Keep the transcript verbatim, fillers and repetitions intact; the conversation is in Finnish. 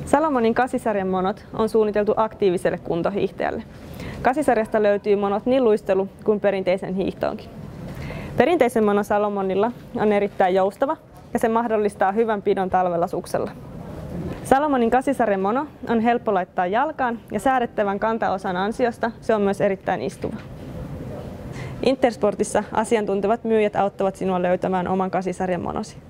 Salomonin kasisarjan monot on suunniteltu aktiiviselle kuntohiihtäjälle. Kasisarjasta löytyy monot niin luistelu- kuin perinteisen hiihtoonkin. Perinteisen mono Salomonilla on erittäin joustava ja se mahdollistaa hyvän pidon talvella suksella. Salomonin kasisarjan mono on helppo laittaa jalkaan ja säädettävän kantaosan ansiosta se on myös erittäin istuva. Intersportissa asiantuntevat myyjät auttavat sinua löytämään oman kasisarjan monosi.